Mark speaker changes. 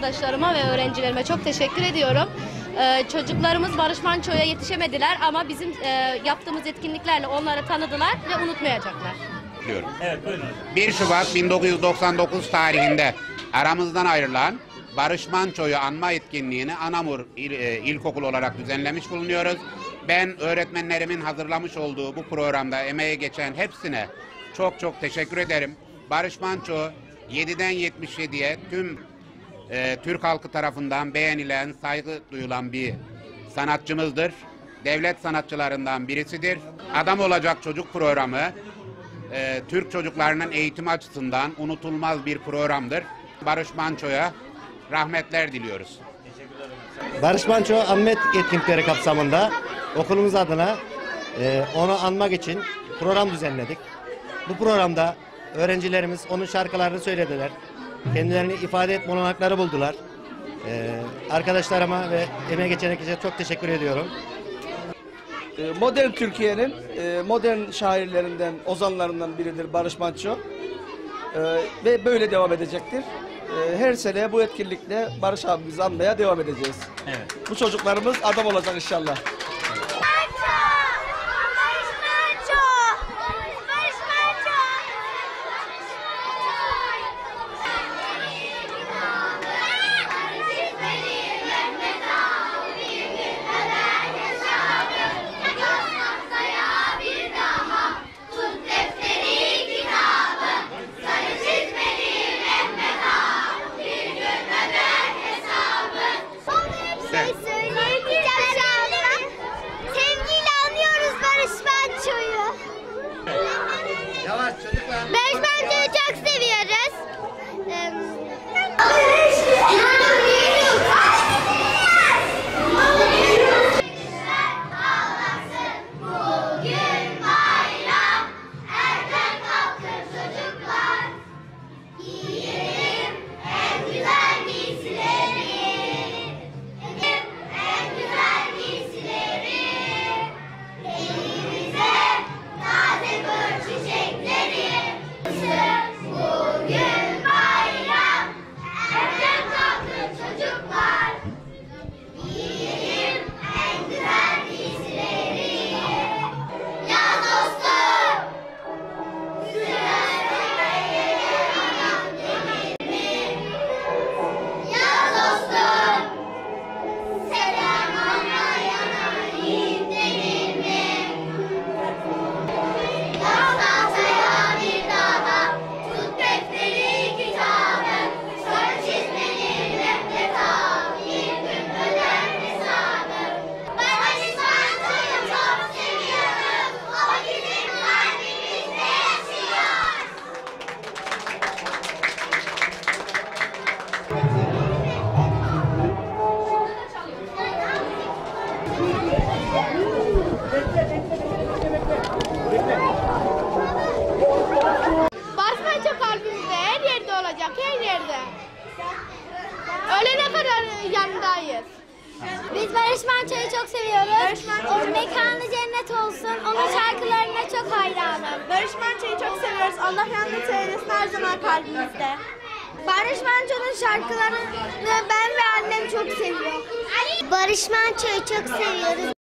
Speaker 1: arkadaşlarıma ve öğrencilerime çok teşekkür ediyorum. Çocuklarımız Barış Manço'ya yetişemediler ama bizim yaptığımız etkinliklerle onları tanıdılar ve unutmayacaklar.
Speaker 2: Evet, buyurun.
Speaker 3: 1 Şubat 1999 tarihinde aramızdan ayrılan Barış Manço'yu anma etkinliğini Anamur İlkokul olarak düzenlemiş bulunuyoruz. Ben öğretmenlerimin hazırlamış olduğu bu programda emeği geçen hepsine çok teşekkür ederim. Barış Manço 7'den 77'ye tüm Türk halkı tarafından beğenilen, saygı duyulan bir sanatçımızdır. Devlet sanatçılarından birisidir. Adam Olacak Çocuk programı Türk çocuklarının eğitimi açısından unutulmaz bir programdır. Barış Manço'ya rahmetler diliyoruz.
Speaker 4: Barış Manço anma etkinlikleri kapsamında okulumuz adına onu anmak için program düzenledik. Bu programda öğrencilerimiz onun şarkılarını söylediler. Kendilerini ifade etme olanakları buldular. Arkadaşlarıma ve emeği geçen herkese çok teşekkür ediyorum.
Speaker 5: Modern Türkiye'nin modern şairlerinden, ozanlarından biridir Barış Manço. Ve böyle devam edecektir. Her sene bu etkinlikle Barış abimizi anmaya devam edeceğiz.
Speaker 2: Evet.
Speaker 5: Bu çocuklarımız adam olacak inşallah.
Speaker 6: Sevgiyle anıyoruz Barış Manço'yu.
Speaker 3: Yavaş çocuklar.
Speaker 6: Barış Manço'yu çok seviyoruz. Bugün bayram, erken kalkın çocuklar. Giyelim en güzel giysileri. En güzel giysileri. Elimize taze gül çiçekleri. Bugün bayram, erken kalkın çocuklar. Giyelim en güzel giysileri. Ya dostum, ya dostum, selam anlayana denir mi? Yaz tahtaya bir daha, tut defteri kitabı, sarı çizmeli defter al, bir gün öder hesabı. Barış Manço'yu çok seviyoruz, o bizim kalbimizde yaşıyor. Barış Manço kalbimizde her yerde olacak, her yerde. Ölene kadar yanındayız. Biz Barış Manço'yu çok seviyoruz. Onun mekanı cennet olsun. Onun şarkılarına çok hayranım.
Speaker 7: Barış Manço'yu çok seviyoruz. Allah rahmet eylesin, her zaman kalbimizde.
Speaker 6: Barış Manço'nun şarkılarını ben ve annem çok seviyor. Barış Manço'yu çok seviyoruz.